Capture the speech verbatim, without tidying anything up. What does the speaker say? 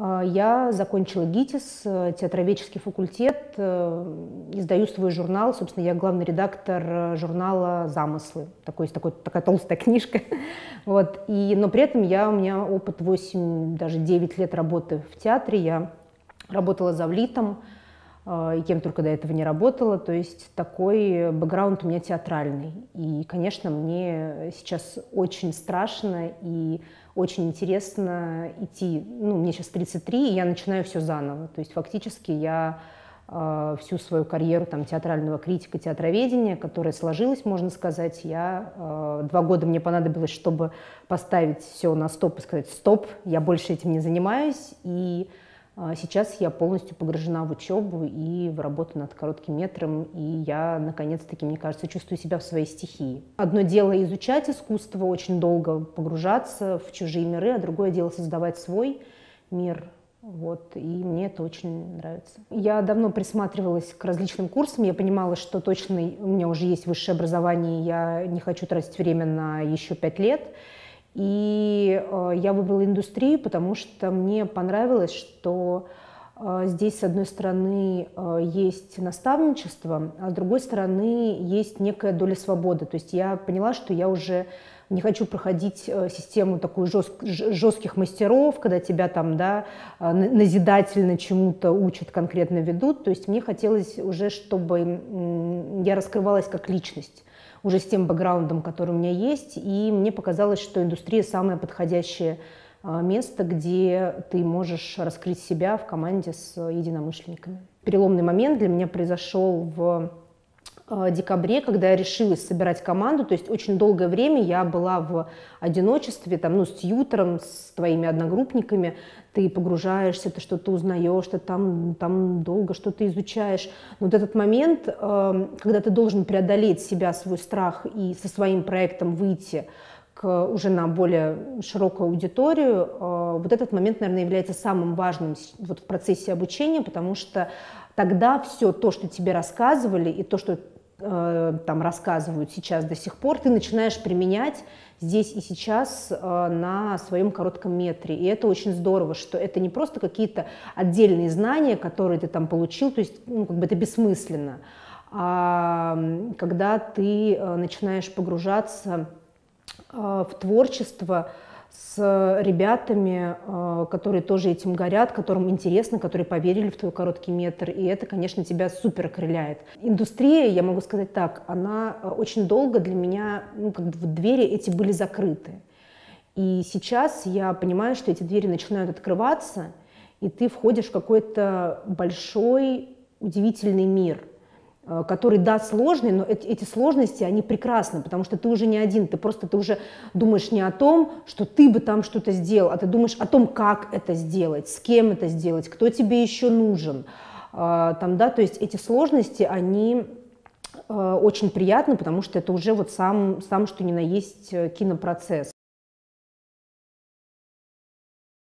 Я закончила ГИТИС, театроведческий факультет, издаю свой журнал. Собственно, я главный редактор журнала «Замыслы». Такой, такой, такая толстая книжка. Вот. И, но при этом я, у меня опыт восемь, даже девять лет работы в театре. Я работала завлитом, и кем только до этого не работала. То есть такой бэкграунд у меня театральный. И, конечно, мне сейчас очень страшно и очень интересно идти. Ну, мне сейчас тридцать три, и я начинаю все заново. То есть фактически я э, всю свою карьеру там, театрального критика, театроведения, которая сложилась, можно сказать, я э, два года мне понадобилось, чтобы поставить все на стоп и сказать: стоп, я больше этим не занимаюсь. И сейчас я полностью погружена в учебу и в работу над коротким метром, и я, наконец-таки, мне кажется, чувствую себя в своей стихии. Одно дело изучать искусство, очень долго погружаться в чужие миры, а другое дело создавать свой мир. Вот, и мне это очень нравится. Я давно присматривалась к различным курсам, я понимала, что точно у меня уже есть высшее образование, и я не хочу тратить время на еще пять лет. И э, я выбрала индустрию, потому что мне понравилось, что э, здесь, с одной стороны, э, есть наставничество, а с другой стороны, есть некая доля свободы. То есть я поняла, что я уже не хочу проходить э, систему такую жест, жестких мастеров, когда тебя там, да, э, назидательно чему-то учат, конкретно ведут. То есть мне хотелось уже, чтобы э, я раскрывалась как личность, уже с тем бэкграундом, который у меня есть, и мне показалось, что индустрия самое подходящее место, где ты можешь раскрыть себя в команде с единомышленниками. Переломный момент для меня произошел в декабре, когда я решилась собирать команду. То есть очень долгое время я была в одиночестве, там, ну, с тьютором, с твоими одногруппниками. Ты погружаешься, ты что-то узнаешь, ты там, там долго что-то изучаешь. Но вот этот момент, когда ты должен преодолеть себя, свой страх и со своим проектом выйти к, уже на более широкую аудиторию, вот этот момент, наверное, является самым важным вот в процессе обучения, потому что тогда все то, что тебе рассказывали, и то, что там рассказывают сейчас до сих пор, ты начинаешь применять здесь и сейчас на своем коротком метре. И это очень здорово, что это не просто какие-то отдельные знания, которые ты там получил, то есть, ну, как бы это бессмысленно. А когда ты начинаешь погружаться в творчество с ребятами, которые тоже этим горят, которым интересно, которые поверили в твой короткий метр, и это, конечно, тебя супер окрыляет. Индустрия, я могу сказать так, она очень долго для меня, ну, как бы в двери эти были закрыты. И сейчас я понимаю, что эти двери начинают открываться, и ты входишь в какой-то большой, удивительный мир, который, да, сложный, но эти, эти сложности, они прекрасны, потому что ты уже не один, ты просто ты уже думаешь не о том, что ты бы там что-то сделал, а ты думаешь о том, как это сделать, с кем это сделать, кто тебе еще нужен. Там, да, то есть эти сложности, они очень приятны, потому что это уже вот сам, сам что ни на есть кинопроцесс.